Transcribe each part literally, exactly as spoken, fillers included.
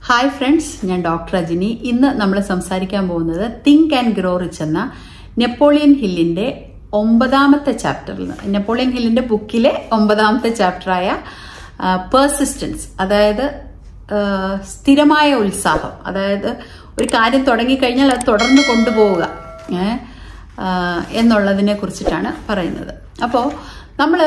Hi friends, ഞാൻ doctor Ajini. ഇന്ന് നമ്മൾ സംസാരിക്കാൻ പോകുന്നത് തിങ്ക് ആൻഡ് ഗ്രോ റിച്ച് എന്ന നെപ്പോളിയൻ ഹില്ലിന്റെ ഒമ്പതാമത്തെ ചാപ്റ്ററിൽ നിന്ന്, നെപ്പോളിയൻ ഹില്ലിന്റെ ബുക്കിലെ ഒമ്പതാമത്തെ ചാപ്റ്ററായ പേഴ്സിസ്റ്റൻസ്, അതായത് സ്ഥിരമായ ഉത്സാഹം, അതായത് ഒരു കാര്യം തുടങ്ങിക്കഴിഞ്ഞാൽ അത് തുടർന്ന് കൊണ്ടുപോവുക എന്നുള്ളതിനെ കുറിച്ചിട്ടാണ് പറയുന്നത്. അപ്പോൾ നമ്മൾ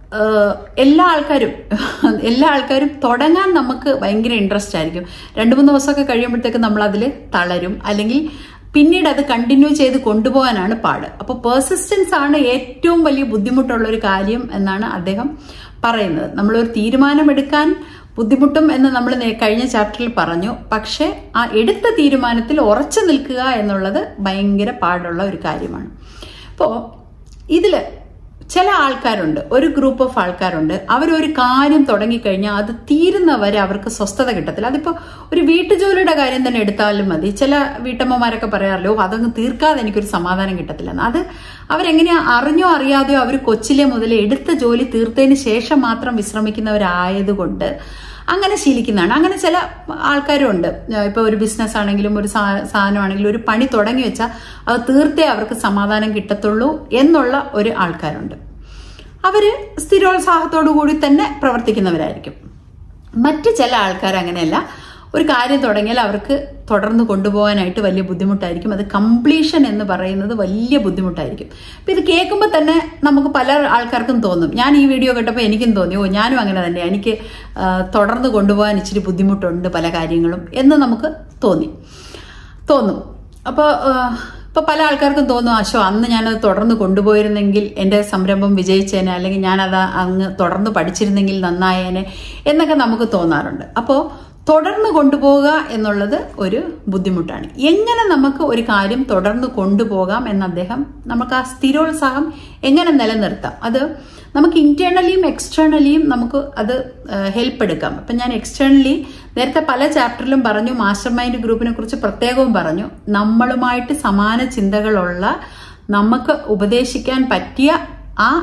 എല്ലാ ആൾക്കാരും എല്ലാ ആൾക്കാരും തുടങ്ങാൻ നമുക്ക് ഭയങ്കര ഇൻട്രസ്റ്റ് ആയിരിക്കും. രണ്ട് മൂന്ന് ദിവസമൊക്കെ കഴിയുമ്പോഴത്തേക്ക് നമ്മൾ അതിൽ തളരും, അല്ലെങ്കിൽ പിന്നീട് അത് കണ്ടിന്യൂ ചെയ്ത് കൊണ്ടുപോകാനാണ് പാട്. അപ്പോൾ പേഴ്സിസ്റ്റൻസ് ആണ് ഏറ്റവും വലിയ ബുദ്ധിമുട്ടുള്ള ഒരു കാര്യം എന്നാണ് അദ്ദേഹം പറയുന്നത്. നമ്മളൊരു തീരുമാനമെടുക്കാൻ ബുദ്ധിമുട്ടും എന്ന് നമ്മൾ കഴിഞ്ഞ ചാപ്റ്ററിൽ പറഞ്ഞു. പക്ഷെ ആ എടുത്ത തീരുമാനത്തിൽ ഉറച്ചു നിൽക്കുക എന്നുള്ളത് ഭയങ്കര പാടുള്ള ഒരു കാര്യമാണ്. അപ്പോൾ ഇതില് ചില ആൾക്കാരുണ്ട്, ഒരു ഗ്രൂപ്പ് ഓഫ് ആൾക്കാരുണ്ട്, അവരൊരു കാര്യം തുടങ്ങിക്കഴിഞ്ഞാൽ അത് തീരുന്നവരെ അവർക്ക് സ്വസ്ഥത കിട്ടത്തില്ല. അതിപ്പോൾ ഒരു വീട്ടുജോലിയുടെ കാര്യം തന്നെ എടുത്താലും മതി. ചില വീട്ടമ്മമാരൊക്കെ പറയാറല്ലോ, അതങ്ങ് തീർക്കാതെ എനിക്കൊരു സമാധാനം കിട്ടത്തില്ല. അത് അവരെങ്ങനെയാ അറിഞ്ഞോ അറിയാതെയോ അവർ കൊച്ചിലെ മുതലേ എടുത്ത ജോലി തീർത്തതിന് ശേഷം മാത്രം വിശ്രമിക്കുന്നവരായതുകൊണ്ട് അങ്ങനെ ശീലിക്കുന്നതാണ്. അങ്ങനെ ചില ആൾക്കാരും ഉണ്ട്. ഇപ്പൊ ഒരു ബിസിനസ് ആണെങ്കിലും ഒരു സാധനമാണെങ്കിലും ഒരു പണി തുടങ്ങി വെച്ചാൽ അത് തീർത്തേ അവർക്ക് സമാധാനം കിട്ടത്തുള്ളൂ എന്നുള്ള ഒരു ആൾക്കാരുണ്ട്. അവര് സ്ഥിരോത്സാഹത്തോടു കൂടി തന്നെ പ്രവർത്തിക്കുന്നവരായിരിക്കും. മറ്റ് ചില ആൾക്കാർ അങ്ങനെയല്ല. ഒരു കാര്യം തുടങ്ങിയാൽ അവർക്ക് തുടർന്ന് കൊണ്ടുപോകാനായിട്ട് വലിയ ബുദ്ധിമുട്ടായിരിക്കും. അത് കംപ്ലീഷൻ എന്ന് പറയുന്നത് വലിയ ബുദ്ധിമുട്ടായിരിക്കും. അപ്പൊ ഇത് കേൾക്കുമ്പോൾ തന്നെ നമുക്ക് പല ആൾക്കാർക്കും തോന്നും, ഞാൻ ഈ വീഡിയോ കേട്ടപ്പോൾ എനിക്കും തോന്നി, ഓ ഞാനും അങ്ങനെ തന്നെ, എനിക്ക് തുടർന്ന് കൊണ്ടുപോകാൻ ഇച്ചിരി ബുദ്ധിമുട്ടുണ്ട് പല കാര്യങ്ങളും എന്ന് നമുക്ക് തോന്നി തോന്നും. അപ്പോൾ ഇപ്പൊ പല ആൾക്കാർക്കും തോന്നും, അശോ അന്ന് ഞാനത് തുടർന്ന് കൊണ്ടുപോയിരുന്നെങ്കിൽ എൻ്റെ സംരംഭം വിജയിച്ചേനെ, അല്ലെങ്കിൽ ഞാനത് അങ്ങ് തുടർന്ന് പഠിച്ചിരുന്നെങ്കിൽ നന്നായേനെ എന്നൊക്കെ നമുക്ക് തോന്നാറുണ്ട്. അപ്പോൾ തുടർന്ന് കൊണ്ടുപോകുക എന്നുള്ളത് ഒരു ബുദ്ധിമുട്ടാണ്. എങ്ങനെ നമുക്ക് ഒരു കാര്യം തുടർന്ന് കൊണ്ടുപോകാം എന്ന് അദ്ദേഹം നമുക്ക് ആ സ്ഥിരോത്സാഹം എങ്ങനെ നിലനിർത്താം, അത് നമുക്ക് ഇന്റേണലിയും എക്സ്റ്റേണലിയും നമുക്ക് അത് ഹെൽപ്പ് എടുക്കാം. അപ്പം ഞാൻ എക്സ്റ്റേണലി നേരത്തെ പല ചാപ്റ്ററിലും പറഞ്ഞു, മാസ്റ്റർ മൈൻഡ് ഗ്രൂപ്പിനെ കുറിച്ച് പ്രത്യേകവും പറഞ്ഞു. നമ്മളുമായിട്ട് സമാന ചിന്തകളുള്ള, നമുക്ക് ഉപദേശിക്കാൻ പറ്റിയ ആ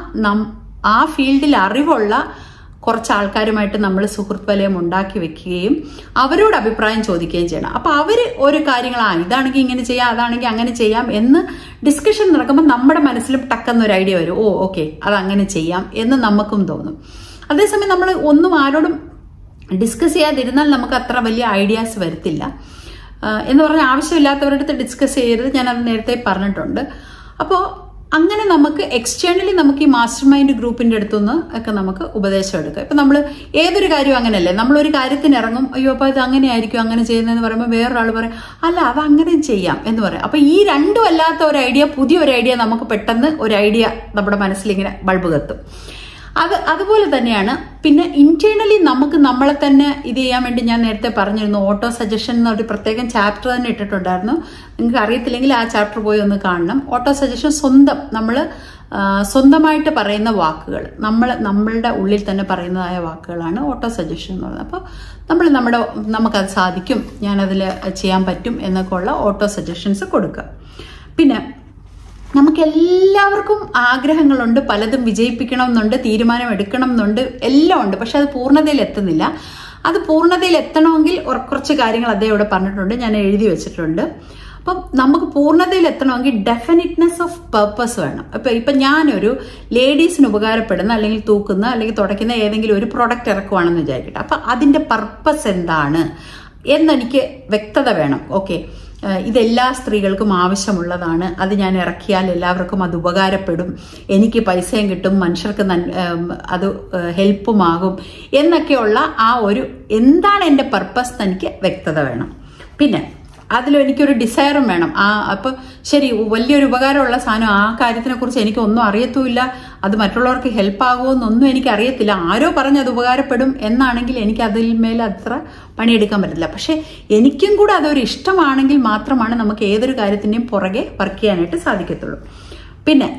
ആ ഫീൽഡിൽ അറിവുള്ള കുറച്ച് ആൾക്കാരുമായിട്ട് നമ്മൾ സുഹൃത്ത് വലയം ഉണ്ടാക്കി വെക്കുകയും അവരോട് അഭിപ്രായം ചോദിക്കുകയും ചെയ്യണം. അപ്പൊ അവര് ഓരോ കാര്യങ്ങൾ, ആ ഇതാണെങ്കിൽ ഇങ്ങനെ ചെയ്യാം, അതാണെങ്കിൽ അങ്ങനെ ചെയ്യാം എന്ന് ഡിസ്കഷൻ നടക്കുമ്പോൾ നമ്മുടെ മനസ്സിലും ടക്കെന്നൊരു ഐഡിയ വരും, ഓ ഓക്കെ അത് അങ്ങനെ ചെയ്യാം എന്ന് നമുക്കും തോന്നും. അതേസമയം നമ്മൾ ഒന്നും ആരോടും ഡിസ്കസ് ചെയ്യാതിരുന്നാൽ നമുക്ക് അത്ര വലിയ ഐഡിയാസ് വരത്തില്ല. എന്ന് പറഞ്ഞാൽ ആവശ്യമില്ലാത്തവരുടെ അടുത്ത് ഡിസ്കസ് ചെയ്യരുത്, ഞാൻ അത് നേരത്തെ പറഞ്ഞിട്ടുണ്ട്. അപ്പോൾ അങ്ങനെ നമുക്ക് എക്സ്റ്റേണലി നമുക്ക് ഈ മാസ്റ്റർ മൈൻഡ് ഗ്രൂപ്പിന്റെ അടുത്തുനിന്ന് ഒക്കെ നമുക്ക് ഉപദേശം എടുക്കാം. ഇപ്പൊ നമ്മൾ ഏതൊരു കാര്യവും അങ്ങനെയല്ലേ, നമ്മളൊരു കാര്യത്തിന് ഇറങ്ങും, അയ്യോ അപ്പൊ ഇത് അങ്ങനെ ആയിരിക്കും അങ്ങനെ ചെയ്യുന്നതെന്ന് പറയുമ്പോൾ വേറൊരാൾ പറയും, അല്ല അത് അങ്ങനെ ചെയ്യാം എന്ന് പറയാം. അപ്പൊ ഈ രണ്ടും അല്ലാത്ത ഒരു ഐഡിയ, പുതിയ ഒരു ഐഡിയ നമുക്ക് പെട്ടെന്ന് ഒരു ഐഡിയ നമ്മുടെ മനസ്സിൽ ഇങ്ങനെ ബൾബ് കത്തും. അത് അതുപോലെ തന്നെയാണ്. പിന്നെ ഇന്റേണലി നമുക്ക് നമ്മളെ തന്നെ ഇത് ചെയ്യാൻ വേണ്ടി ഞാൻ നേരത്തെ പറഞ്ഞിരുന്നു, ഓട്ടോ സജഷൻ എന്ന ഒരു പ്രത്യേകം ചാപ്റ്റർ തന്നെ ഇട്ടിട്ടുണ്ടായിരുന്നു. നിങ്ങൾക്ക് അറിയത്തില്ലെങ്കിൽ ആ ചാപ്റ്റർ പോയി ഒന്ന് കാണണം. ഓട്ടോ സജഷൻ സ്വന്തം നമ്മൾ സ്വന്തമായിട്ട് പറയുന്ന വാക്കുകൾ, നമ്മൾ നമ്മളുടെ ഉള്ളിൽ തന്നെ പറയുന്നതായ വാക്കുകളാണ് ഓട്ടോ സജഷൻ എന്ന് പറയുന്നത്. അപ്പോൾ നമ്മൾ നമ്മുടെ നമുക്കത് സാധിക്കും, ഞാനതിൽ ചെയ്യാൻ പറ്റും എന്നൊക്കെ ഉള്ള ഓട്ടോ സജഷൻസ് കൊടുക്കുക. പിന്നെ നമുക്ക് എല്ലാവർക്കും ആഗ്രഹങ്ങളുണ്ട്, പലതും വിജയിപ്പിക്കണം എന്നുണ്ട്, തീരുമാനം എടുക്കണം എന്നുണ്ട്, എല്ലാം ഉണ്ട്. പക്ഷെ അത് പൂർണ്ണതയിൽ എത്തുന്നില്ല. അത് പൂർണ്ണതയിൽ എത്തണമെങ്കിൽ കുറച്ച് കാര്യങ്ങൾ അദ്ദേഹം ഇവിടെ പറഞ്ഞിട്ടുണ്ട്, ഞാൻ എഴുതി വെച്ചിട്ടുണ്ട്. അപ്പം നമുക്ക് പൂർണ്ണതയിൽ എത്തണമെങ്കിൽ ഡെഫിനിറ്റ്നെസ് ഓഫ് പർപ്പസ് വേണം. അപ്പൊ ഇപ്പൊ ഞാനൊരു ലേഡീസിന് ഉപകാരപ്പെടുന്ന അല്ലെങ്കിൽ തൂക്കുന്ന അല്ലെങ്കിൽ തുടയ്ക്കുന്ന ഏതെങ്കിലും ഒരു പ്രൊഡക്റ്റ് ഇറക്കുവാണെന്ന് വിചാരിക്കട്ടെ. അപ്പൊ അതിന്റെ പർപ്പസ് എന്താണ് എന്നെനിക്ക് വ്യക്തത വേണം. ഓക്കെ, ഇതെല്ലാ സ്ത്രീകൾക്കും ആവശ്യമുള്ളതാണ്, അത് ഞാൻ ഇറക്കിയാൽ എല്ലാവർക്കും അത് ഉപകാരപ്പെടും, എനിക്ക് പൈസയും കിട്ടും, മനുഷ്യർക്ക് അത് ഹെൽപ്പുമാകും എന്നൊക്കെയുള്ള ആ ഒരു എന്താണ് എൻ്റെ പർപ്പസ് എനിക്ക് വ്യക്തത വേണം. പിന്നെ അതിലും എനിക്കൊരു ഡിസയറും വേണം. ആ അപ്പൊ ശരി, വലിയൊരു ഉപകാരമുള്ള സാധനം, ആ കാര്യത്തിനെ കുറിച്ച് എനിക്ക് ഒന്നും അറിയത്തുമില്ല, അത് മറ്റുള്ളവർക്ക് ഹെൽപ്പ് ആകുമെന്നൊന്നും എനിക്ക് അറിയത്തില്ല, ആരോ പറഞ്ഞ് അത് ഉപകാരപ്പെടും എന്നാണെങ്കിൽ എനിക്ക് അതിൽ മേലെ അത്ര പണിയെടുക്കാൻ പറ്റില്ല. പക്ഷെ എനിക്കും കൂടെ അതൊരു ഇഷ്ടമാണെങ്കിൽ മാത്രമാണ് നമുക്ക് ഏതൊരു കാര്യത്തിന്റെയും പുറകെ വർക്ക് ചെയ്യാനായിട്ട് സാധിക്കത്തുള്ളൂ. പിന്നെ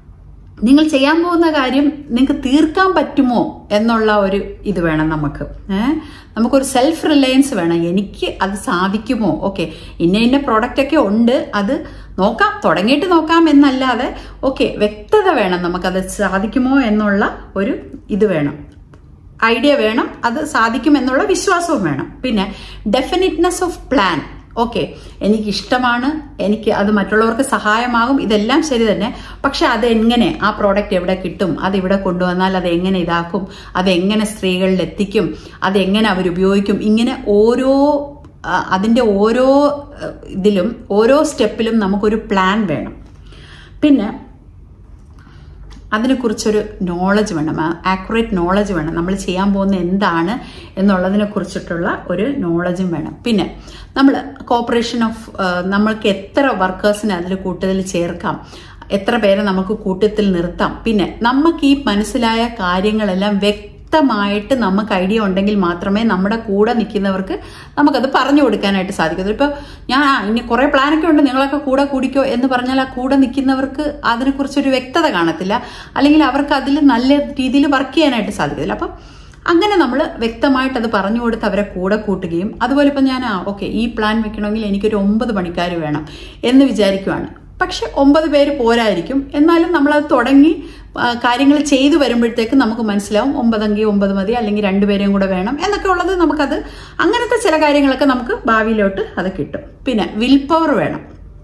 നിങ്ങൾ ചെയ്യാൻ പോകുന്ന കാര്യം നിങ്ങൾക്ക് തീർക്കാൻ പറ്റുമോ എന്നുള്ള ഒരു ഇത് വേണം നമുക്ക്. ഏഹ് നമുക്കൊരു സെൽഫ് റിലയൻസ് വേണം, എനിക്ക് അത് സാധിക്കുമോ. ഓക്കെ, ഇന്ന ഇന്ന പ്രോഡക്റ്റ് ഒക്കെ ഉണ്ട്, അത് നോക്കാം, തുടങ്ങിയിട്ട് നോക്കാം എന്നല്ലാതെ ഓക്കെ വ്യക്തത വേണം, നമുക്കത് സാധിക്കുമോ എന്നുള്ള ഒരു ഇത് വേണം. ഐഡിയ വേണം, അത് സാധിക്കും എന്നുള്ള വിശ്വാസവും വേണം. പിന്നെ ഡെഫിനിറ്റ്നെസ് ഓഫ് പ്ലാൻ. ഓക്കെ, എനിക്കിഷ്ടമാണ്, എനിക്ക് അത് മറ്റുള്ളവർക്ക് സഹായമാകും, ഇതെല്ലാം ശരി തന്നെ. പക്ഷെ അതെങ്ങനെ, ആ പ്രോഡക്റ്റ് എവിടെ കിട്ടും, അതെവിടെ കൊണ്ടുവന്നാൽ അതെങ്ങനെ ഇതാക്കും, അതെങ്ങനെ സ്ത്രീകളിൽ എത്തിക്കും, അതെങ്ങനെ അവരുപയോഗിക്കും, ഇങ്ങനെ ഓരോ അതിൻ്റെ ഓരോ ഇതിലും ഓരോ സ്റ്റെപ്പിലും നമുക്കൊരു പ്ലാൻ വേണം. പിന്നെ അതിനെക്കുറിച്ചൊരു നോളജ് വേണം, ആക്യുറേറ്റ് നോളജ് വേണം. നമ്മൾ ചെയ്യാൻ പോകുന്ന എന്താണ് എന്നുള്ളതിനെ കുറിച്ചിട്ടുള്ള ഒരു നോളജും വേണം. പിന്നെ നമ്മൾ കോർപ്പറേഷൻ ഓഫ് നമ്മൾക്ക് എത്ര വർക്കേഴ്സിനെ അതിൽ കൂട്ടത്തിൽ ചേർക്കാം, എത്ര പേരെ നമുക്ക് കൂട്ടത്തിൽ നിർത്താം. പിന്നെ നമുക്ക് ഈ മനസ്സിലായ കാര്യങ്ങളെല്ലാം വ്യക്തമായിട്ട് നമുക്ക് ഐഡിയ ഉണ്ടെങ്കിൽ മാത്രമേ നമ്മുടെ കൂടെ നിൽക്കുന്നവർക്ക് നമുക്കത് പറഞ്ഞു കൊടുക്കാനായിട്ട് സാധിക്കത്തുള്ളൂ. ഇപ്പോൾ ഞാൻ ഇനി കുറേ പ്ലാനൊക്കെ ഉണ്ട്, നിങ്ങളൊക്കെ കൂടെ കൂടിക്കോ എന്ന് പറഞ്ഞാൽ ആ കൂടെ നിൽക്കുന്നവർക്ക് അതിനെക്കുറിച്ചൊരു വ്യക്തത കാണത്തില്ല, അല്ലെങ്കിൽ അവർക്ക് അതിൽ നല്ല രീതിയിൽ വർക്ക് ചെയ്യാനായിട്ട് സാധിക്കത്തില്ല. അപ്പം അങ്ങനെ നമ്മൾ വ്യക്തമായിട്ട് അത് പറഞ്ഞു കൊടുത്ത് അവരെ കൂടെ കൂട്ടുകയും, അതുപോലെ ഇപ്പം ഞാൻ ആ ഓക്കെ ഈ പ്ലാൻ വെക്കണമെങ്കിൽ എനിക്കൊരു ഒമ്പത് പണിക്കാർ വേണം എന്ന് വിചാരിക്കുവാണ്. പക്ഷെ ഒമ്പത് പേര് പോരായിരിക്കും, എന്നാലും നമ്മളത് തുടങ്ങി കാര്യങ്ങൾ ചെയ്തു വരുമ്പോഴത്തേക്ക് നമുക്ക് മനസ്സിലാവും ഒമ്പതെങ്കിൽ ഒമ്പത് മതി, അല്ലെങ്കിൽ രണ്ടുപേരെയും കൂടെ വേണം എന്നൊക്കെ ഉള്ളത്. നമുക്കത് അങ്ങനത്തെ ചില കാര്യങ്ങളൊക്കെ നമുക്ക് ഭാവിയിലോട്ട് അത് കിട്ടും. പിന്നെ വിൽ പവർ വേണം.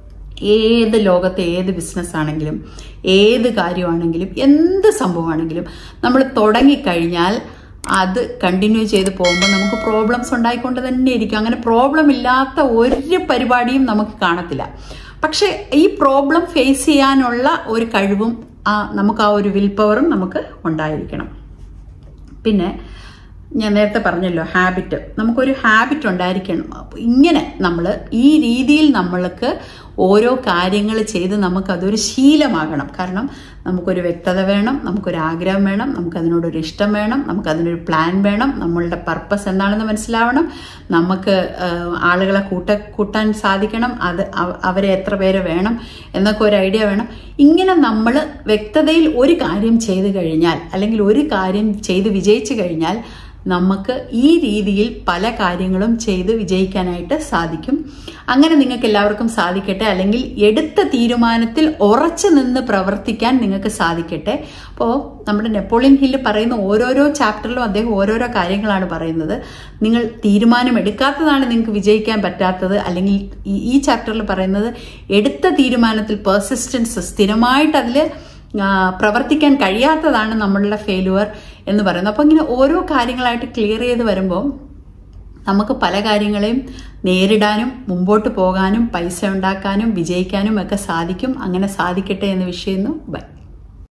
ഏത് ലോകത്തെ ഏത് ബിസിനസ് ആണെങ്കിലും ഏത് കാര്യമാണെങ്കിലും എന്ത് സംഭവമാണെങ്കിലും നമ്മൾ തുടങ്ങിക്കഴിഞ്ഞാൽ അത് കണ്ടിന്യൂ ചെയ്ത് പോകുമ്പോൾ നമുക്ക് പ്രോബ്ലംസ് ഉണ്ടായിക്കൊണ്ട് തന്നെ ഇരിക്കും. അങ്ങനെ പ്രോബ്ലം ഇല്ലാത്ത ഒരു പരിപാടിയും നമുക്ക് കാണത്തില്ല. പക്ഷെ ഈ പ്രോബ്ലം ഫേസ് ചെയ്യാനുള്ള ഒരു കഴിവും ആ നമുക്ക് ആ ഒരു വിൽ പവറും നമുക്ക് ഉണ്ടായിരിക്കണം. പിന്നെ ഞാൻ നേരത്തെ പറഞ്ഞല്ലോ ഹാബിറ്റ്, നമുക്കൊരു ഹാബിറ്റ് ഉണ്ടായിരിക്കണം. ഇങ്ങനെ നമ്മൾ ഈ രീതിയിൽ നമ്മൾക്ക് ഓരോ കാര്യങ്ങൾ ചെയ്ത് നമുക്കതൊരു ശീലമാകണം. കാരണം നമുക്കൊരു വ്യക്തത വേണം, നമുക്കൊരു ആഗ്രഹം വേണം, നമുക്കതിനോടൊരു ഇഷ്ടം വേണം, നമുക്കതിനൊരു പ്ലാൻ വേണം, നമ്മളുടെ പർപ്പസ് എന്താണെന്ന് മനസ്സിലാവണം, നമുക്ക് ആളുകളെ കൂട്ട കൂട്ടാൻ സാധിക്കണം, അത് അവരെ എത്ര പേര് വേണം എന്നൊക്കെ ഒരു ഐഡിയ വേണം. ഇങ്ങനെ നമ്മൾ വ്യക്തതയിൽ ഒരു കാര്യം ചെയ്തു കഴിഞ്ഞാൽ, അല്ലെങ്കിൽ ഒരു കാര്യം ചെയ്ത് വിജയിച്ചു കഴിഞ്ഞാൽ നമുക്ക് ഈ രീതിയിൽ പല കാര്യങ്ങളും ചെയ്ത് വിജയിക്കാനായിട്ട് സാധിക്കും. അങ്ങനെ നിങ്ങൾക്ക് എല്ലാവർക്കും സാധിക്കട്ടെ, അല്ലെങ്കിൽ എടുത്ത തീരുമാനത്തിൽ ഉറച്ചു നിന്ന് പ്രവർത്തിക്കാൻ നിങ്ങൾക്ക് സാധിക്കട്ടെ. അപ്പോൾ നമ്മുടെ നെപ്പോളിയൻ ഹില്ല് പറയുന്ന ഓരോരോ ചാപ്റ്ററിലും അദ്ദേഹം ഓരോരോ കാര്യങ്ങളാണ് പറയുന്നത്. നിങ്ങൾ തീരുമാനം എടുക്കാത്തതാണ് നിങ്ങൾക്ക് വിജയിക്കാൻ പറ്റാത്തത്, അല്ലെങ്കിൽ ഈ ചാപ്റ്ററിൽ പറയുന്നത് എടുത്ത തീരുമാനത്തിൽ പെർസിസ്റ്റൻസ്, സ്ഥിരമായിട്ട് അതിൽ പ്രവർത്തിക്കാൻ കഴിയാത്തതാണ് നമ്മളുടെ ഫെയിലുവർ എന്ന് പറയുന്നത്. അപ്പോൾ ഇങ്ങനെ ഓരോ കാര്യങ്ങളായിട്ട് ക്ലിയർ ചെയ്ത് വരുമ്പോൾ നമുക്ക് പല കാര്യങ്ങളെയും നേരിടാനും മുമ്പോട്ട് പോകാനും പൈസ ഉണ്ടാക്കാനും വിജയിക്കാനും ഒക്കെ സാധിക്കും. അങ്ങനെ സാധിക്കട്ടെ എന്ന് വിഷയുന്നു. ബൈ.